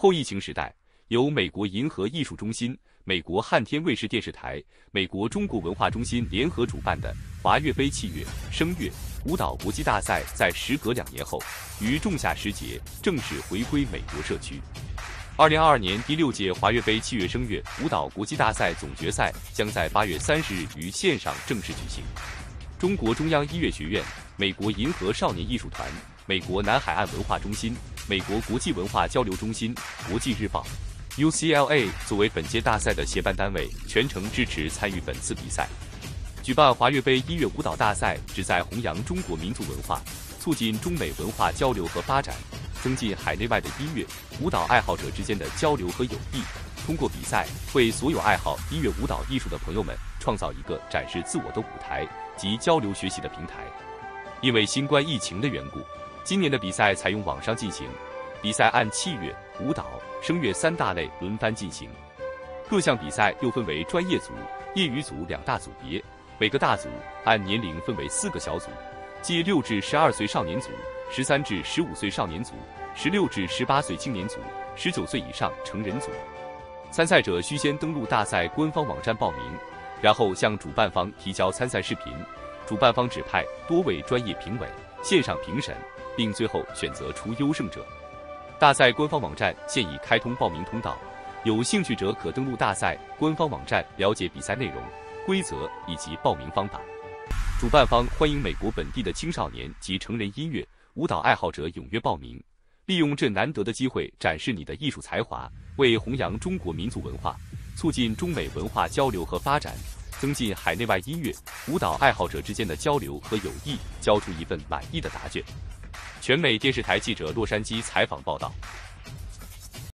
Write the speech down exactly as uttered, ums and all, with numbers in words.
后疫情时代，由美国银河艺术中心、美国汉天卫视电视台、美国中国文化中心联合主办的华乐杯器乐、声乐、舞蹈国际大赛，在时隔两年后，于仲夏时节正式回归美国社区。二零二二年第六届华乐杯器乐声乐舞蹈国际大赛总决赛将在八月三十日于线上正式举行。中国中央音乐学院、美国银河少年艺术团、美国南海岸文化中心、美国国际文化交流中心、国际日报、U C L A 作为本届大赛的协办单位，全程支持参与本次比赛。举办华乐杯音乐舞蹈大赛，旨在弘扬中国民族文化，促进中美文化交流和发展，增进海内外的音乐、舞蹈爱好者之间的交流和友谊。通过比赛，为所有爱好音乐舞蹈艺术的朋友们创造一个展示自我的舞台及交流学习的平台。因为新冠疫情的缘故，今年的比赛采用网上进行，比赛按器乐、舞蹈、声乐三大类轮番进行。各项比赛又分为专业组、业余组两大组别，每个大组按年龄分为四个小组，即六至十二岁少年组、十三至十五岁少年组、十六至十八岁青年组、十九岁以上成人组。参赛者需先登录大赛官方网站报名，然后向主办方提交参赛视频，主办方指派多位专业评委线上评审，并最后选择出优胜者。大赛官方网站现已开通报名通道，有兴趣者可登录大赛官方网站了解比赛内容、规则以及报名方法。主办方欢迎美国本地的青少年及成人音乐、舞蹈爱好者踊跃报名，利用这难得的机会展示你的艺术才华，为弘扬中国民族文化，促进中美文化交流和发展，增进海内外音乐、舞蹈爱好者之间的交流和友谊，交出一份满意的答卷。全美电视台记者洛杉矶采访报道。